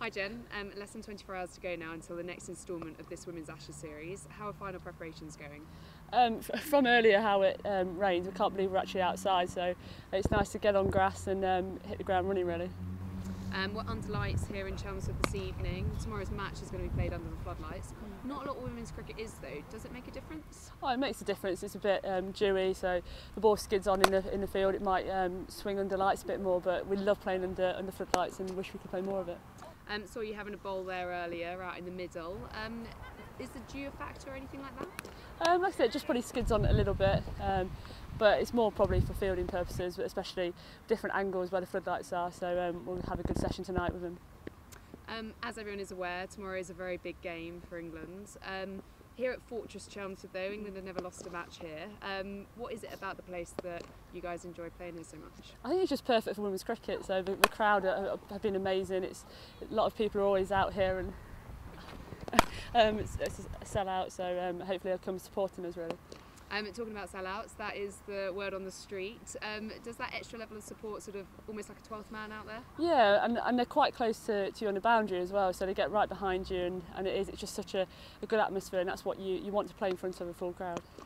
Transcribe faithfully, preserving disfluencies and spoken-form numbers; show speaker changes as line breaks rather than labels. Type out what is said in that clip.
Hi Jen, um, less than twenty-four hours to go now until the next instalment of this Women's Ashes series. How are final preparations going?
Um, from earlier how it um, rained, I can't believe we're actually outside, so it's nice to get on grass and um, hit the ground running really.
Um, we're under lights here in Chelmsford this evening. Tomorrow's match is going to be played under the floodlights. Not a lot of women's cricket is though. Does it make a difference?
Oh, it makes a difference. It's a bit um, dewy, so the ball skids on in the in the field. It might um, swing under lights a bit more, but we love playing under under floodlights and wish we could play more of it.
Um, saw you having a bowl there earlier, out in the middle. Um, is the dew a factor or anything like that?
Um, like I said, it just probably skids on it a little bit, um, but it's more probably for fielding purposes, but especially different angles where the floodlights are. So um, we'll have a good session tonight with them.
Um, as everyone is aware, tomorrow is a very big game for England. Um, here at Fortress Chelmsford though, England have never lost a match here. Um, what is it about the place that you guys enjoy playing here so much?
I think it's just perfect for women's cricket, so the, the crowd are, have been amazing. It's, a lot of people are always out here and um, it's, it's a sellout, so um, hopefully they'll come supporting us really.
Um, talking about sellouts, that is the word on the street. Um, does that extra level of support sort of almost like a twelfth man out there?
Yeah, and, and they're quite close to, to you on the boundary as well, so they get right behind you, and, and it is it's just such a, a good atmosphere, and that's what you, you want to play in front of a full crowd.